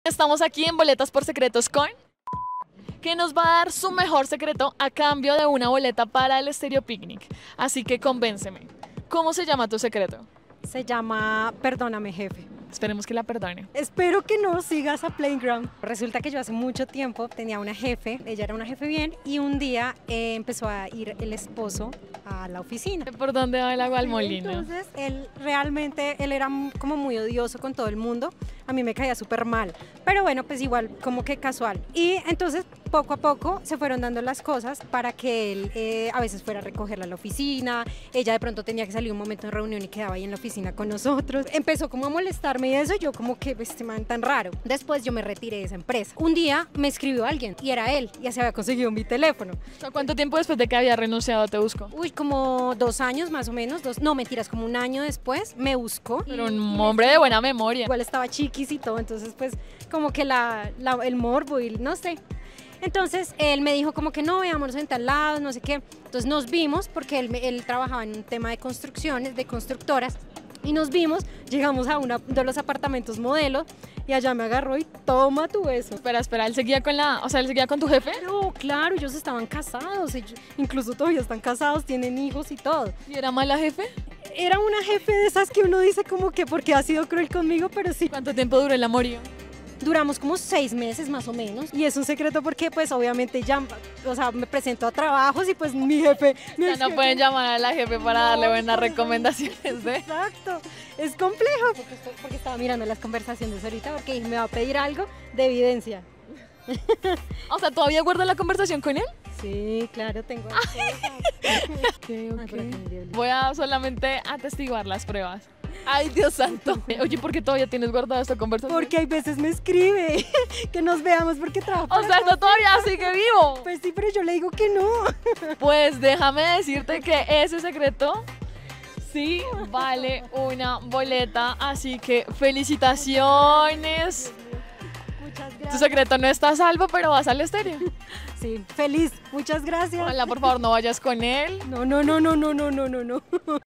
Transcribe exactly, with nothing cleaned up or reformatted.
Estamos aquí en Boletas por Secretos con que nos va a dar su mejor secreto a cambio de una boleta para el Estéreo Picnic. Así que convénceme. ¿Cómo se llama tu secreto? Se llama Perdóname, jefe. Esperemos que la perdone. Espero que no sigas a Playground. Resulta que yo hace mucho tiempo tenía una jefe, ella era una jefe bien, y un día eh, empezó a ir el esposo a la oficina. ¿Por dónde va el agua al molino? Entonces, él realmente, él era como muy odioso con todo el mundo. A mí me caía súper mal, pero bueno, pues igual, como que casual. Y entonces, poco a poco, se fueron dando las cosas para que él eh, a veces fuera a recogerla a la oficina. Ella de pronto tenía que salir un momento de reunión y quedaba ahí en la oficina con nosotros. Empezó como a molestarme y eso, yo como que, este man tan raro. Después yo me retiré de esa empresa. Un día me escribió alguien y era él, ya se había conseguido mi teléfono. ¿Cuánto tiempo después de que había renunciado te buscó? Uy, como dos años más o menos, dos, no mentiras, como un año después me buscó. Pero un hombre de buena memoria. Igual estaba chiquis y todo, entonces pues como que la, la, el morbo y no sé. Entonces él me dijo como que no, veámonos en tal lado, no sé qué. Entonces nos vimos porque él, él trabajaba en un tema de construcciones, de constructoras. Y nos vimos, llegamos a uno de los apartamentos modelo y allá me agarró y toma tu beso. Espera, espera, él seguía con la, o sea, él seguía con tu jefe. Pero claro, ellos estaban casados, ellos, incluso todavía están casados, tienen hijos y todo. ¿Y era mala jefe? Era una jefe de esas que uno dice como que porque ha sido cruel conmigo, pero sí. ¿Cuánto tiempo duró el amorío? Duramos como seis meses más o menos, y es un secreto porque pues obviamente ya, o sea, me presento a trabajos y pues mi jefe... Mi Ya no jefe, pueden llamar a la jefe para no, darle buenas por eso- recomendaciones, ¿eh? Exacto, es complejo porque, estoy- porque estaba mirando las conversaciones ahorita porque dije, me va a pedir algo de evidencia. O sea, ¿todavía guardas la conversación con él? Sí, claro, tengo... Okay, okay. Voy a solamente atestiguar las pruebas. Ay, Dios santo. Oye, ¿por qué todavía tienes guardada esta conversación? Porque hay veces me escribe que nos veamos porque trabaja O para sea, no todavía sigue vivo. Pues sí, pero yo le digo que no. Pues déjame decirte que ese secreto sí vale una boleta, así que felicitaciones. Muchas Tu gracias. secreto no está a salvo, pero vas al estéreo. Sí, feliz. Muchas gracias. Ojalá, por favor, no vayas con él. No, no, no, no, no, no, no, no, no.